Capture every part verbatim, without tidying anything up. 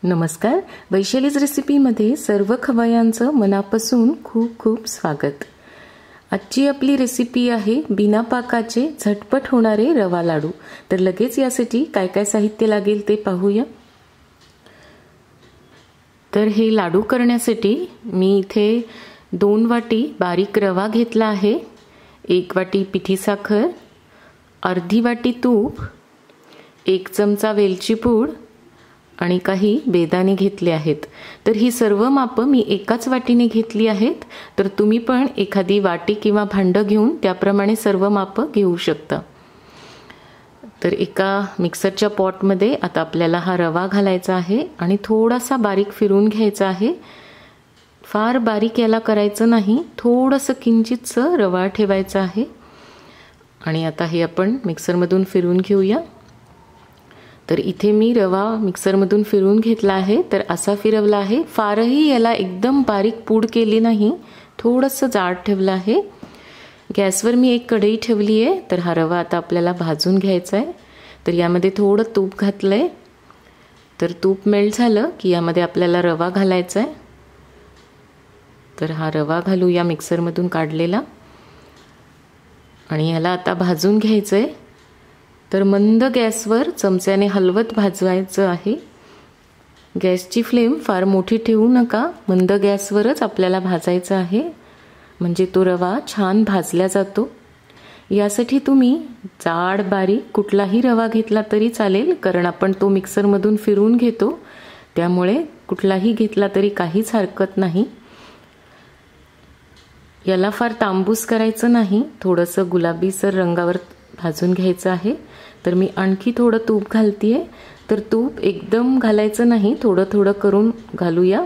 नमस्कार, वैशालीज रेसिपीमध्ये सर्व खवय्यांचं मनापासून खूप खूप स्वागत। आजची आपली रेसिपी आहे बिना पाकाचे झटपट होणारे रवा लाडू। तर लगेच यासाठी काय काय साहित्य लागेल ते पाहूया। तर हे लाडू करण्यासाठी मी इथे दोन वाटी बारीक रवा घेतला आहे, एक वाटी पिठी साखर, अर्धी वाटी तूप, एक चमचा वेलची पूड आणि काही बेदाणे घेतले आहेत। तर ही सर्व माप मी एकाच वाटीने घेतली आहेत। तर तुम्ही पण एखादी वाटी किंवा भांड घेऊन त्याप्रमाणे सर्व माप घेऊ शकता। तर एका मिक्सरच्या पॉटमध्ये आता आपल्याला हा रवा घालायचा आहे आणि थोडासा बारीक फिरून घ्यायचा आहे। फार बारीक याला करायचं नाही, थोडंसं किंचितसं रवा ठेवायचा आहे। आणि आता हे आपण मिक्सरमधून फिरून घेऊया। तर इथे मी रवा मिक्सरमधून फिरून घेतला आहे। तर असा फिरवला आहे, फारही याला एकदम बारीक पूड केली नाही, थोडंसं जाड ठेवलं आहे। गॅसवर मी एक कढई ठेवली आहे। तर हा रवा आता आपल्याला भाजून घ्यायचा आहे। तर यामध्ये थोडं तूप घातलंय। तर तूप मेल्ट झालं की यामध्ये आपल्याला रवा घालायचा आहे। तर हा रवा घालूया मिक्सरमधून काढलेला आणि याला आता भाजून घ्यायचं आहे। तर मंद गॅसवर चमच्याने हलवत भाजवायचं आहे। गॅसची फ्लेम फार मोठी ठेवू नका, मंद गॅसवरच आपल्याला भाजायचं आहे, म्हणजे तो रवा छान भाजला जातो। यासाठी तुम्ही जाड बारीक कुठलाही रवा घेतला तरी चालेल, कारण आपण तो मिक्सरमधून फिरून घेतो, त्यामुळे कुठलाही घेतला तरी काहीच हरकत नाही। याला फार तांबूस करायचं नाही, थोडंसं गुलाबीसर रंगावर भाजून घ्यायचं आहे। तर मी आणखी थोडं तूप घालतीये। तर तूप एकदम घालायचं नाही, थोडं थोडं करून घालूया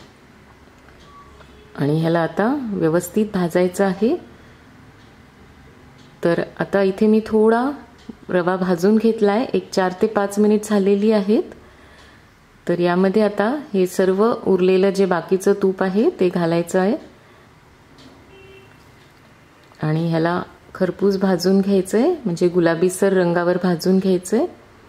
आणि ह्याला आता व्यवस्थित भाजायचं आहे। तर आता इथे मी थोडा रवा भाजून घेतलाय, एक चार ते पाच मिनिट झालेली आहेत। तर यामध्ये आता हे सर्व उरलेलं जे बाकीचं तूप आहे ते घालायचं आहे आणि ह्याला खरपूस भाजून घ्यायचंय, म्हणजे गुलाबीसर रंगावर भाजून घ्यायचंय।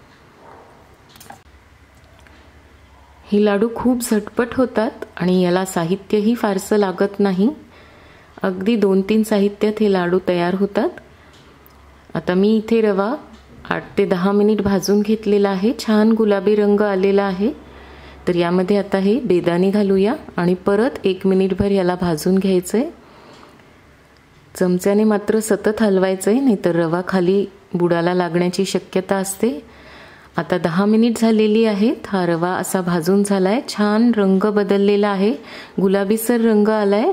हे लाडू खूप झटपट होतात आणि याला साहित्यही फारसं लागत नाही, अगदी दोन तीन साहित्यात हे लाडू तयार होतात। आता मी इथे रवा आठ ते दहा मिनिट भाजून घेतलेला आहे, छान गुलाबी रंग आलेला आहे। तर यामध्ये आता हे बेदाणे घालूया आणि परत एक मिनिटभर याला भाजून घ्यायचंय। चमच्याने मात्र सतत हलवायचं आहे, नाहीतर रवा खाली बुडाला लागण्याची शक्यता असते। आता दहा मिनिट झालेली आहेत। हा रवा असा भाजून झालाय, छान रंग बदललेला आहे, गुलाबीसर रंग आलाय।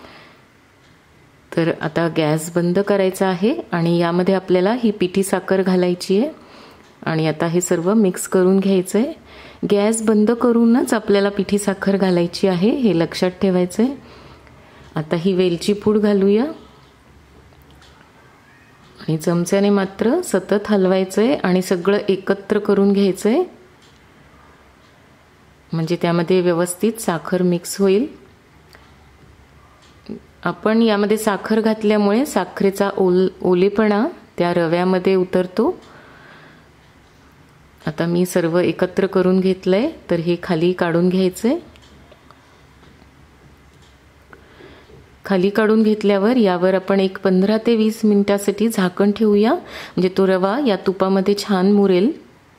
तर आता गॅस बंद करायचा आहे आणि यामध्ये आपल्याला ही पिठी साखर घालायची आहे आणि आता हे सर्व मिक्स करून घ्यायचं आहे। गॅस बंद करूनच आपल्याला पिठी साखर घालायची आहे, हे लक्षात ठेवायचं आहे। आता ही वेलची पूड घालूया आणि चमच्याने मात्र सतत हलवायचंय आणि सगळं एकत्र करून घ्यायचंय, म्हणजे त्यामध्ये व्यवस्थित साखर मिक्स होईल। आपण यामध्ये साखर घातल्यामुळे साखरेचा ओल ओलेपणा त्या रव्यामध्ये उतरतो। आता मी सर्व एकत्र करून घेतलंय, तर हे खाली काढून घ्यायचंय। खाली काढून घेतल्यावर यावर आपण एक पंधरा ते वीस मिनिटांसाठी झाकण ठेवूया, म्हणजे तो रवा या तुपामध्ये छान मुरेल।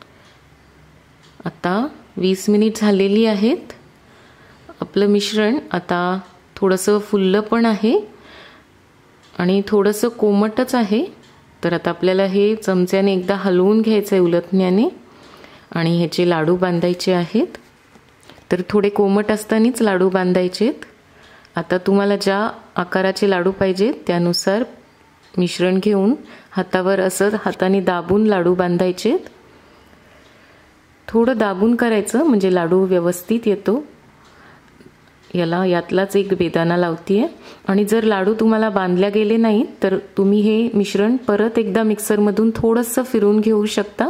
आता वीस मिनिट झालेली आहेत। आपलं मिश्रण आता थोडंसं फुललं पण आहे आणि थोडंसं कोमटच आहे। तर आता आपल्याला हे चमच्याने एकदा हलवून घ्यायचं आहे उलटण्याने आणि ह्याचे लाडू बांधायचे आहेत। तर थोडे कोमट असतानाच लाडू बांधायचेत। आता तुम्हाला ज्या आकाराचे लाडू पाहिजेत त्यानुसार मिश्रण घेऊन हातावर असं हाताने दाबून लाडू बांधायचेत। थोडं दाबून करायचं, म्हणजे लाडू व्यवस्थित येतो। याला यातलाच एक बेदाणा लावतीये आणि जर लाडू तुम्हाला बांधल्या गेले नाहीत तर तुम्ही हे मिश्रण परत एकदा मिक्सरमधून थोडंसं फिरून घेऊ शकता।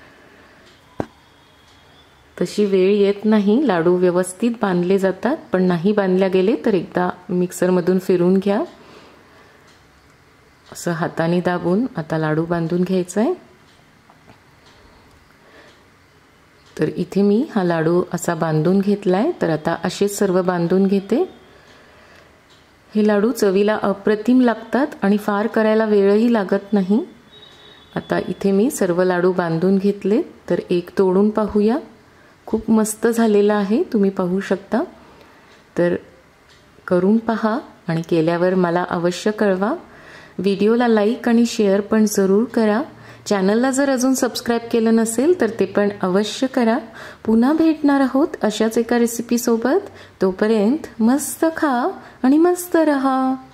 तशी वेळ येत नाही, लाडू व्यवस्थित बांधले जातात, पण नाही बांधल्या गेले तर एकदा मिक्सरमधून फिरून घ्या। असं हाताने दाबून आता लाडू बांधून घ्यायचा आहे। तर इथे मी हा लाडू असा बांधून घेतलाय. तर आता असेच सर्व बांधून घेते. हे लाडू चवीला अप्रतिम लागतात आणि फार करायला वेळही लागत नाही. आता इथे मी सर्व लाडू बांधून घेतले. तर एक तोडून पाहूया. खूप मस्त झालेला आहे, तुम्ही पाहू शकता. तर करून पहा आणि केल्यावर मला अवश्य कळवा. व्हिडिओला लाईक आणि शेअर पण जरूर करा. चॅनलला जर अजून सबस्क्राईब केलं नसेल तर ते पण अवश्य करा. पुन्हा भेटणार आहोत अशाच एका रेसिपीसोबत. तोपर्यंत मस्त खा आणि मस्त रहा.